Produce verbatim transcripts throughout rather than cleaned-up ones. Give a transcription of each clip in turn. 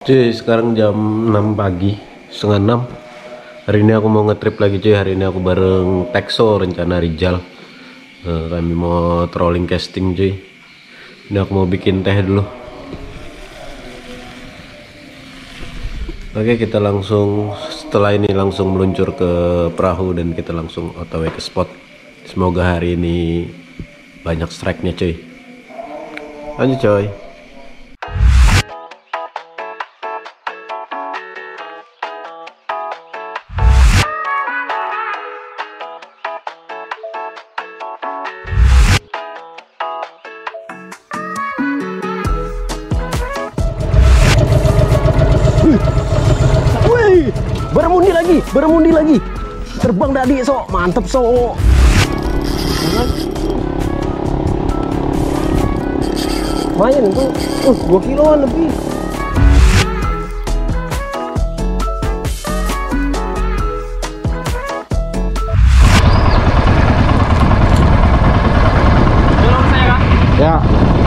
Cuy, sekarang jam enam pagi, setengah enam. Hari ini aku mau ngetrip lagi cuy. Hari ini aku bareng Texo, rencana Rijal. Nah, kami mau trolling casting cuy. Ini aku mau bikin teh dulu. Oke, kita langsung setelah ini langsung meluncur ke perahu dan kita langsung O T W ke spot. Semoga hari ini banyak strike-nya cuy. Lanjut coy. Wih, bermundi lagi, bermundi lagi. Terbang tadi, sok mantep sok. Lumayan itu, uh, dua kiloan lebih. Ya.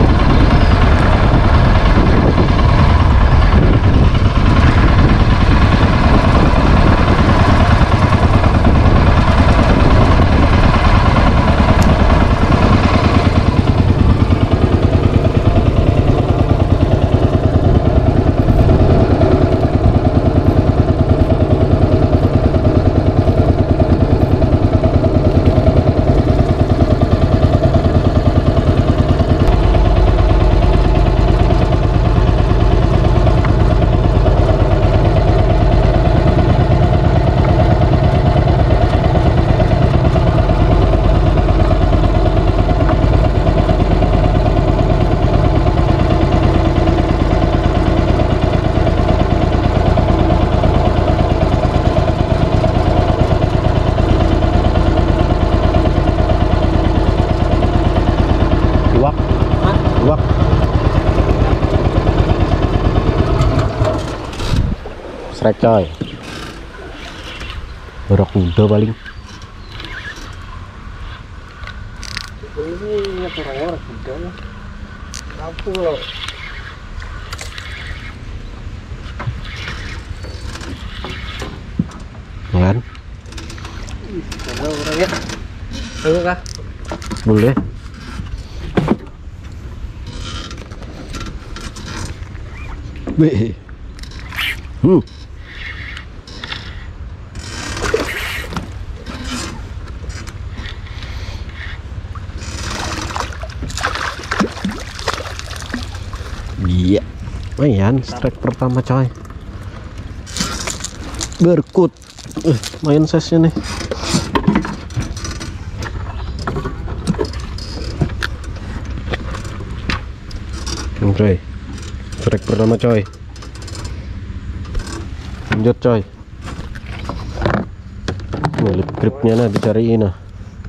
Luak. Strike coy. Berok muda paling. Ini orang-orang muda. Apa lo? Kan? Halo orangnya. Halo kah? Boleh. Wih, hmm. Iya, lumayan strike pertama coy. Berkut, uh, lumayan size-nya nih. Oke. Strike pertama coy. Lanjut coy. Nih lip gripnya nah dicariin nah.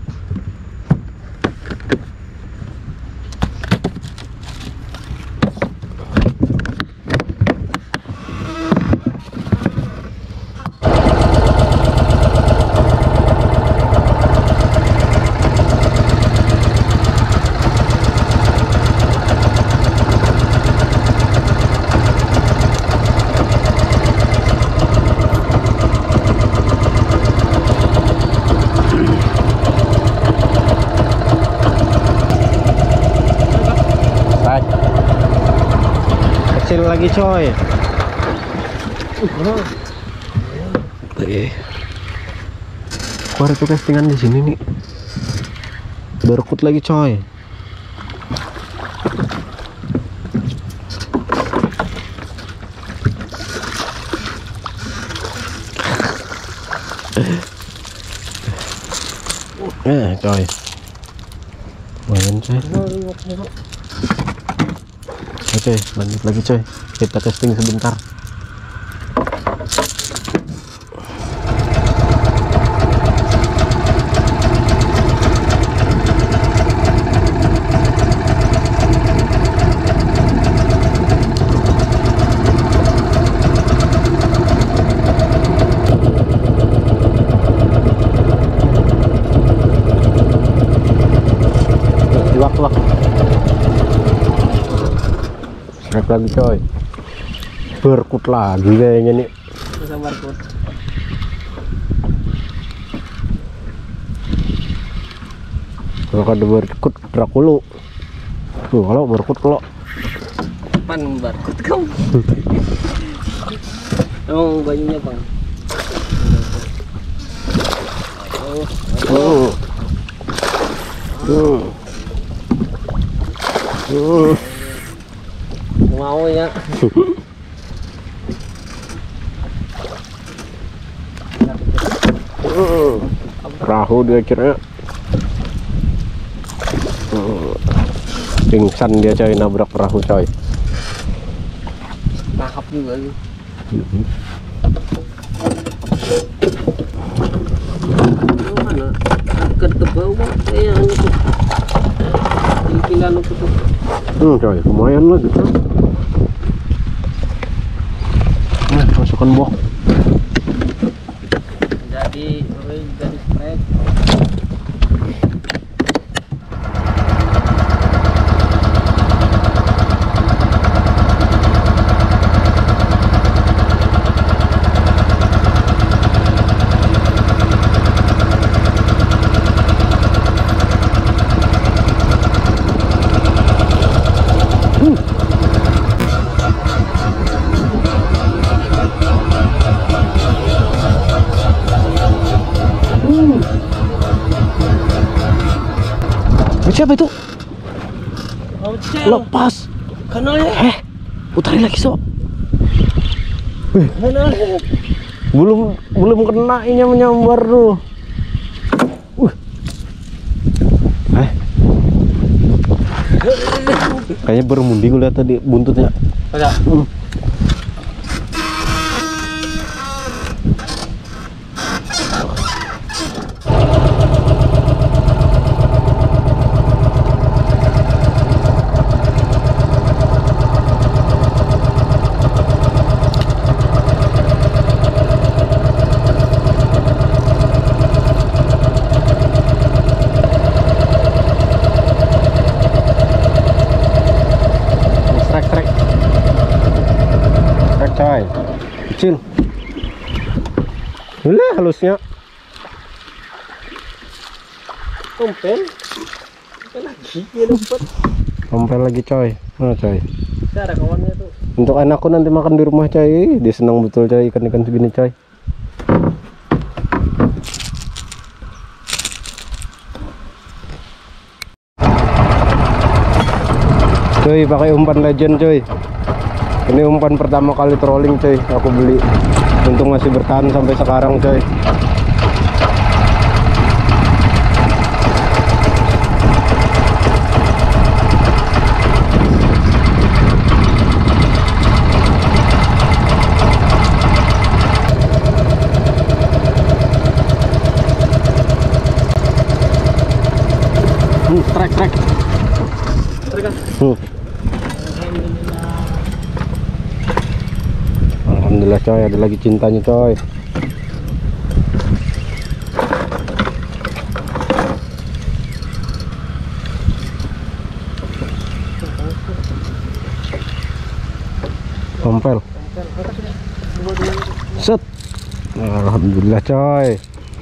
Kecil lagi coy. Eh, keluar itu castingan di sini nih. Berkut lagi coy. Eh coy, lumayan coy. Oke, lanjut lagi coy. Kita testing sebentar. Wak-wak. Strike lagi coy. Berkut lagi kayaknya nih. Bisa berkut. Kalau ada berkut Drakulu. Tuh kalau berkut kalau Pan berkut kau. Oh, bajunya bang. Oh, oh. Hmm. Hmm. mau ya. Hmm. Perahu dia kira. Hmm. Pingsan dia coy, nabrak perahu coy. Tangkap juga lu. Hmm. Mana? Dekat ke bawah kayak anu tuh. Pinggiran itu tuh. Hmm, coy, lumayan lah gitu. Nah, masukkan bok. Jadi, jadi strike. Siapa itu? Oh, cel. Lepas. Kanalnya. Eh, putarin lagi so. Kanalnya. Belum belum kena ini menyambar tuh. Uh. Eh. Kayaknya bermundi gue lihat tadi buntutnya. Ada. Hmm. Coy, kecil. Boleh halusnya. Tompel. Tompel lagi dia dapat. Tompel lagi coy. Mana coy? Ada kawannya tuh. Untuk anakku nanti makan di rumah coy. Dia senang betul coy ikan-ikan segini coy. Coy, pakai umpan legend coy. Ini umpan pertama kali trolling coy, aku beli. Untung masih bertahan sampai sekarang coy. Hmm, trek trek. Trek. Hmm. Alhamdulillah coy, ada lagi cintanya coy. Tompel. Set. Alhamdulillah coy.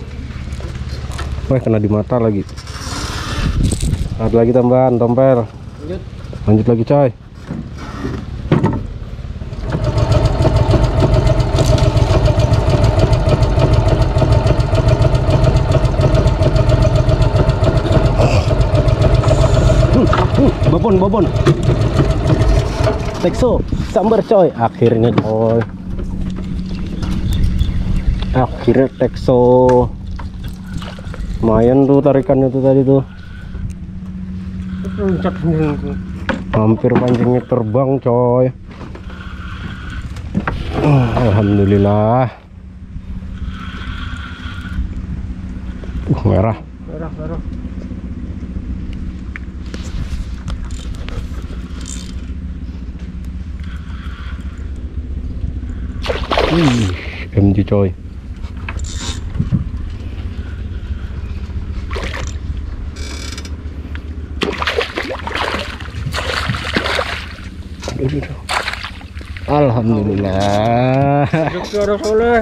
Wah, kena di mata lagi. Ada lagi tambahan tompel. Lanjut. Lanjut lagi coy. Babon, babon. Tekso, sambar coy. Akhirnya coy. Akhirnya tekso. Lumayan tuh tarikannya tuh tadi tuh. Hampir pancingnya terbang coy. Alhamdulillah. Uh, merah. Merah, merah. Wih, M G coy. Alhamdulillah. Dokter soleh.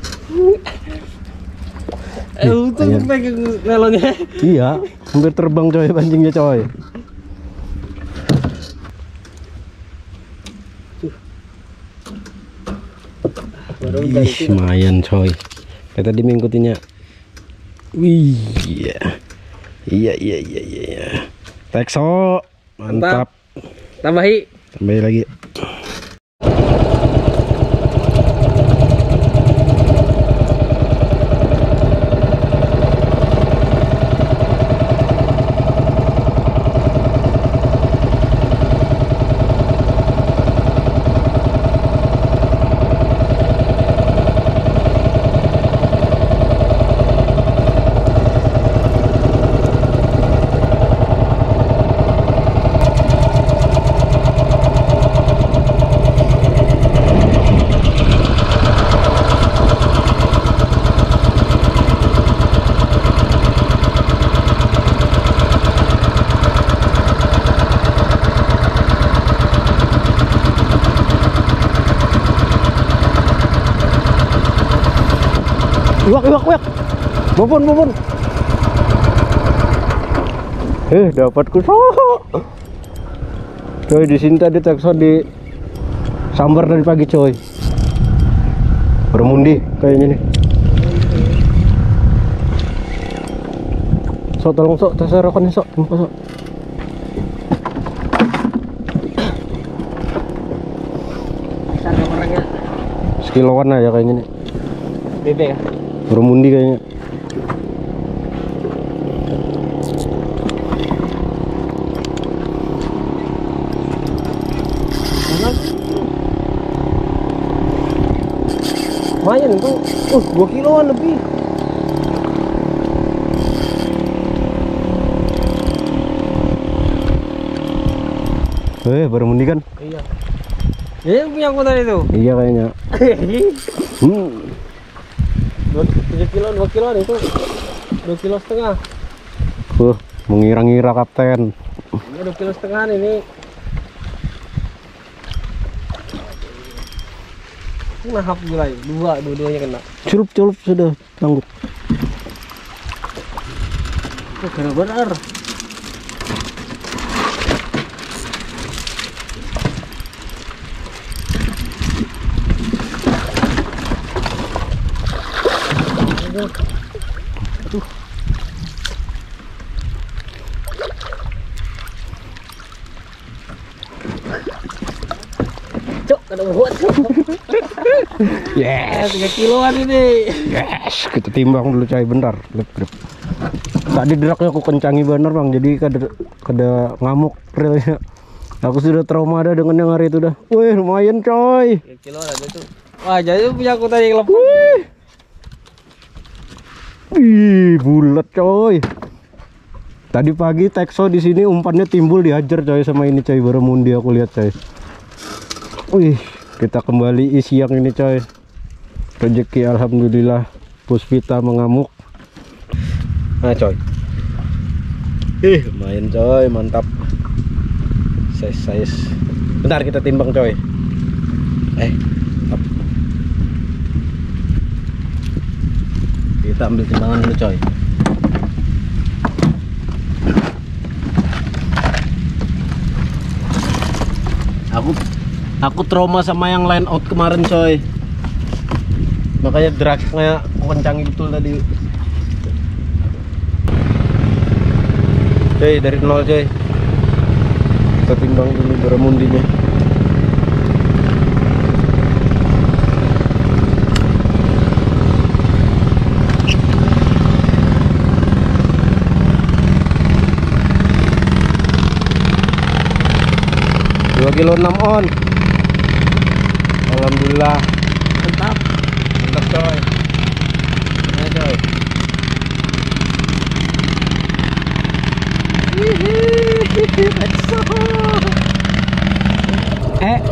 Eh, untung pegang melonnya. Iya, hampir terbang coy pancingnya coy. Ih, lumayan coy. Kayak tadi mengikutinya. Wih, iya. Iya, iya, iya, iya. Tekso, mantap. Tambahi. Tambahin lagi. Iwak, iwak, iwak. Bobon, bobon. Eh, dapat kusok. Coy, di sini tadi tekso di sambar dari pagi, coy. Bermundi kayaknya nih. Sok, tolong sok, tes rokokin sok, jumpa sok. Sana orangnya. Sekiloan aja kayaknya nih. Bebek ya. Bermundi kayaknya. Lumayan itu. Uh, dua kiloan lebih. Eh, bermundi kan? Iya. Ya, yang punya aku tadi itu. Iya kayaknya. Hmm. tujuh kilo, dua kilo itu. dua kilo setengah. Uh, mengira-ngira kapten. Ini dua kilo setengah ini. Nahap gulai, dua, dua-duanya kena. Celup-celup sudah sanggup. Oh, benar-benar. Aduh. Cok, ada buat. Yes. tiga kiloan ini. Yes, kita timbang dulu coy, bentar. Lep, lep. Tadi deraknya aku kencangi bener bang, jadi kada kada ngamuk realnya. Aku sudah trauma ada dengan yang hari itu dah. Wih, lumayan coy. tiga kilo ada tuh. Wah, jadi punya aku tadi yang lepas. Wih. Ih, bulat coy. Tadi pagi tekso di sini umpannya timbul dihajar coy sama ini coy, bermundi aku lihat coy. Wih, kita kembali isi yang ini coy. Rezeki alhamdulillah, Puspita mengamuk. Nah coy. Ih, lumayan coy, mantap. Size-size. Bentar kita timbang coy. Eh, up. Kita ambil timbangan dulu coy. Aku aku trauma sama yang line out kemarin coy. Makanya dragnya aku kencangin betul tadi. Coy, dari nol coy. Kita timbang dulu bermundinya. dua kilo enam on. Alhamdulillah. Mantap. Mantap coy. Nah coy. Eh.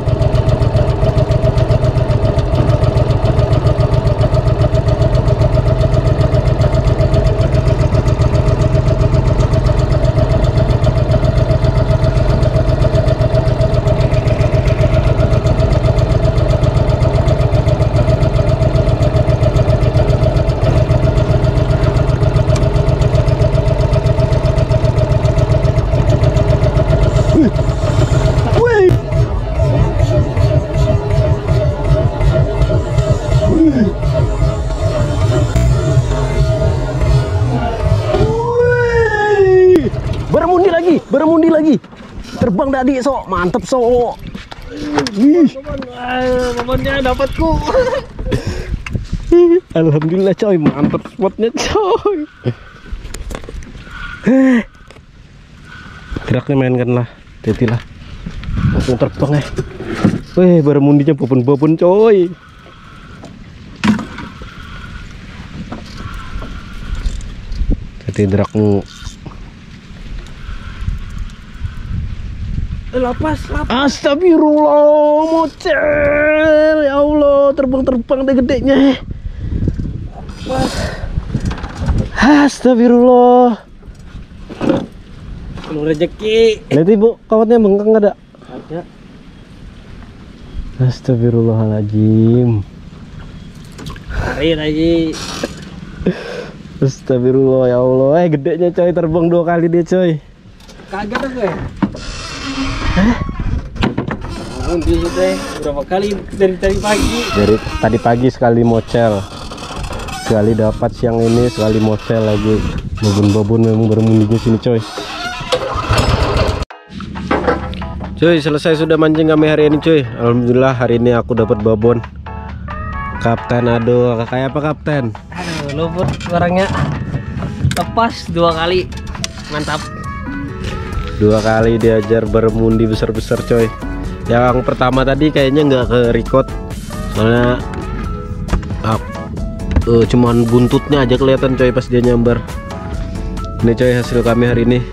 terbang tadi so, mantep so. Ih. Momennya dapatku. Alhamdulillah coy, mantep spotnya coy. Geraknya mainkan lah, hati lah. Langsung terbang ya. Weh, baramundinya babon-babon coy. Hati drakmu. Lapas, lapas. Astagfirullah, mocel. Ya Allah, terbang-terbang deh gedenya. Astagfirullah. Penuh rezeki. Lihat ibu, kawatnya bengkang nggak ada? Ada. Astagfirullahaladzim. Hari lagi. Astagfirullah ya Allah. Eh gedenya coy, terbang dua kali dia coy. Kaget aku ya. Bangun di situ ya. Berapa kali dari tadi pagi. Dari tadi pagi sekali mocel. Sekali dapat siang ini, sekali mocel lagi. Babon-babon memang bermundinya sini coy. Cuy, selesai sudah mancing kami hari ini cuy. Alhamdulillah hari ini aku dapat babon. Kapten, aduh, kayak apa kapten? Aduh, luput barangnya. Lepas dua kali. Mantap. Dua kali diajar bermundi besar-besar coy. Yang pertama tadi kayaknya nggak ke record. Soalnya ah, uh, cuman buntutnya aja kelihatan coy pas dia nyambar. Ini coy hasil kami hari ini.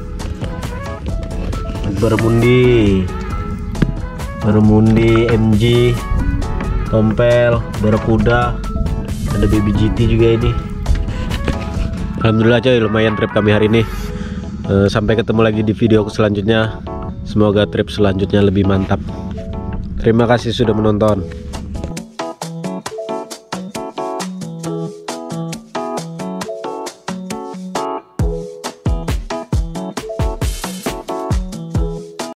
Bermundi, bermundi M G, tompel, barakuda, ada baby G T juga ini. Alhamdulillah coy, lumayan trip kami hari ini. e, Sampai ketemu lagi di video selanjutnya. Semoga trip selanjutnya lebih mantap. Terima kasih sudah menonton.